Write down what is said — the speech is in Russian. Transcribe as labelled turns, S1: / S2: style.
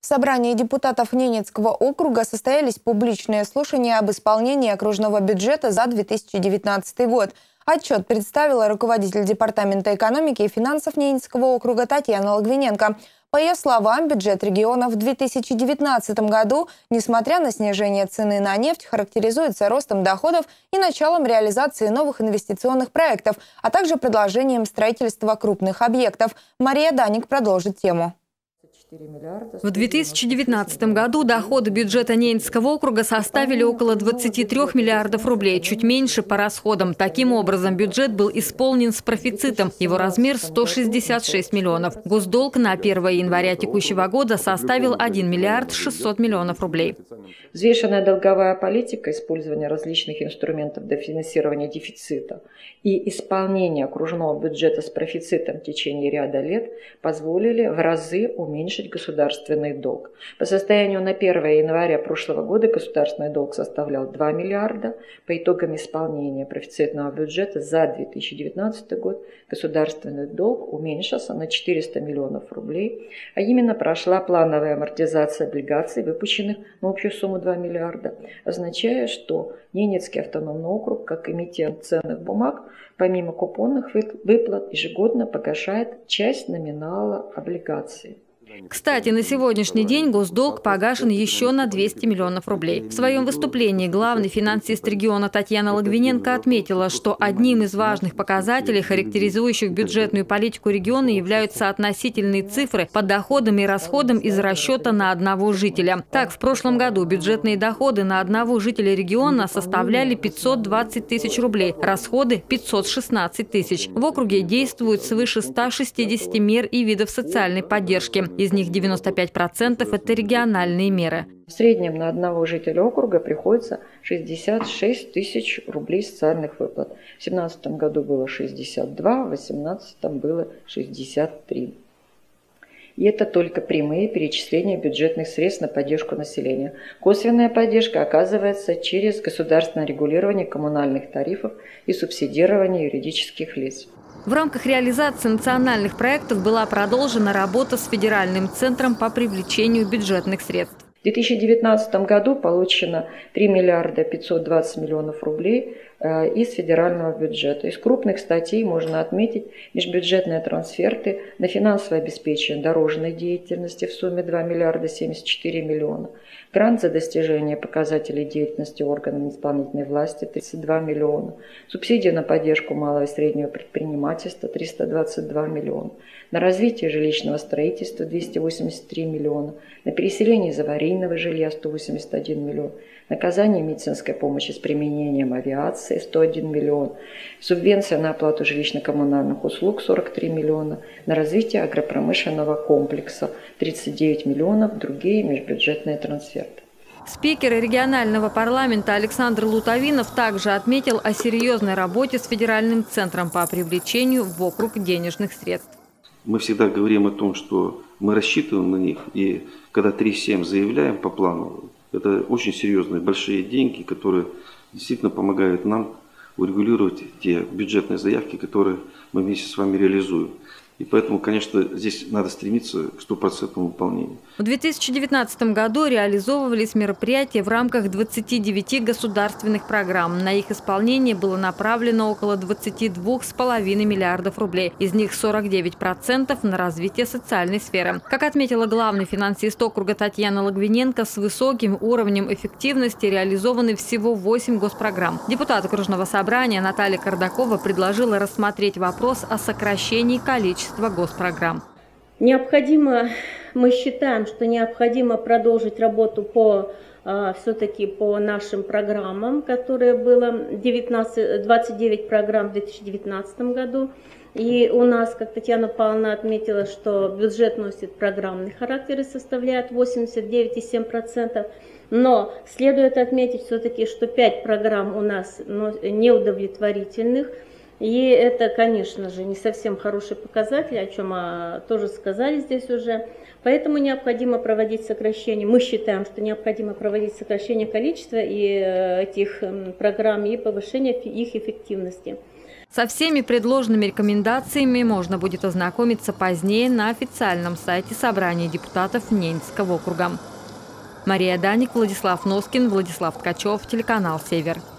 S1: собрании депутатов Ненецкого округа состоялись публичные слушания об исполнении окружного бюджета за 2019 год. Отчет представила руководитель Департамента экономики и финансов Ненецкого округа Татьяна Логвиненко. По ее словам, бюджет региона в 2019 году, несмотря на снижение цены на нефть, характеризуется ростом доходов и началом реализации новых инвестиционных проектов, а также предложением строительства крупных объектов. Мария Даник продолжит тему.
S2: В 2019 году доходы бюджета Ненецкого округа составили около 23 миллиардов рублей, чуть меньше по расходам. Таким образом, бюджет был исполнен с профицитом. Его размер – 166 миллионов. Госдолг на 1 января текущего года составил 1 миллиард 600 миллионов рублей.
S3: Взвешенная долговая политика, использование различных инструментов для финансирования дефицита и исполнение окружного бюджета с профицитом в течение ряда лет позволили в разы уменьшить государственный долг. По состоянию на 1 января прошлого года государственный долг составлял 2 миллиарда. По итогам исполнения профицитного бюджета за 2019 год государственный долг уменьшился на 400 миллионов рублей, а именно прошла плановая амортизация облигаций, выпущенных на общую сумму 2 миллиарда, означая, что Ненецкий автономный округ, как эмитент ценных бумаг, помимо купонных выплат, ежегодно погашает часть номинала облигаций.
S2: Кстати, на сегодняшний день госдолг погашен еще на 200 миллионов рублей. В своем выступлении главный финансист региона Татьяна Логвиненко отметила, что одним из важных показателей, характеризующих бюджетную политику региона, являются относительные цифры по доходам и расходам из расчета на одного жителя. Так, в прошлом году бюджетные доходы на одного жителя региона составляли 520 тысяч рублей, расходы – 516 тысяч. В округе действуют свыше 160 мер и видов социальной поддержки. Из них 95% – это региональные меры.
S3: В среднем на одного жителя округа приходится 66 тысяч рублей социальных выплат. В 2017 году было 62, в 2018 было 63. И это только прямые перечисления бюджетных средств на поддержку населения. Косвенная поддержка оказывается через государственное регулирование коммунальных тарифов и субсидирование юридических лиц.
S2: В рамках реализации национальных проектов была продолжена работа с Федеральным центром по привлечению бюджетных средств.
S3: В 2019 году получено 3 миллиарда 520 миллионов рублей из федерального бюджета. Из крупных статей можно отметить межбюджетные трансферты на финансовое обеспечение дорожной деятельности в сумме 2 миллиарда 74 миллиона. Грант за достижение показателей деятельности органов исполнительной власти 32 миллиона. Субсидия на поддержку малого и среднего предпринимательства 322 миллиона. На развитие жилищного строительства 283 миллиона. На переселение из аварийного жилья 181 миллион. На оказание медицинской помощи с применением авиации 101 миллион. Субвенция на оплату жилищно-коммунальных услуг 43 миллиона. На развитие агропромышленного комплекса 39 миллионов. Другие межбюджетные трансферты.
S2: Спикер регионального парламента Александр Лутовинов также отметил о серьезной работе с Федеральным центром по привлечению в округ денежных средств.
S4: Мы всегда говорим о том, что мы рассчитываем на них, и когда 3,7 заявляем по плану, это очень серьезные большие деньги, которые действительно помогают нам урегулировать те бюджетные заявки, которые мы вместе с вами реализуем. И поэтому, конечно, здесь надо стремиться к 100% выполнению.
S2: В 2019 году реализовывались мероприятия в рамках 29 государственных программ. На их исполнение было направлено около 22,5 миллиардов рублей. Из них 49% на развитие социальной сферы. Как отметила главный финансист округа Татьяна Логвиненко, с высоким уровнем эффективности реализованы всего 8 госпрограмм. Депутат окружного собрания Наталья Кардакова предложила рассмотреть вопрос о сокращении количества госпрограмм.
S5: Мы считаем, что необходимо продолжить работу все-таки по нашим программам, которые было 29 программ в 2019 году. И у нас, как Татьяна Павловна отметила, что бюджет носит программный характер и составляет 89,7%. Но следует отметить все-таки, что 5 программ у нас неудовлетворительных. И это, конечно же, не совсем хороший показатель, о чем тоже сказали здесь уже. Поэтому необходимо проводить сокращение. Мы считаем, что необходимо проводить сокращение количества этих программ и повышение их эффективности.
S2: Со всеми предложенными рекомендациями можно будет ознакомиться позднее на официальном сайте Собрания депутатов Ненецкого округа. Мария Даник, Владислав Носкин, Владислав Ткачев, телеканал «Север».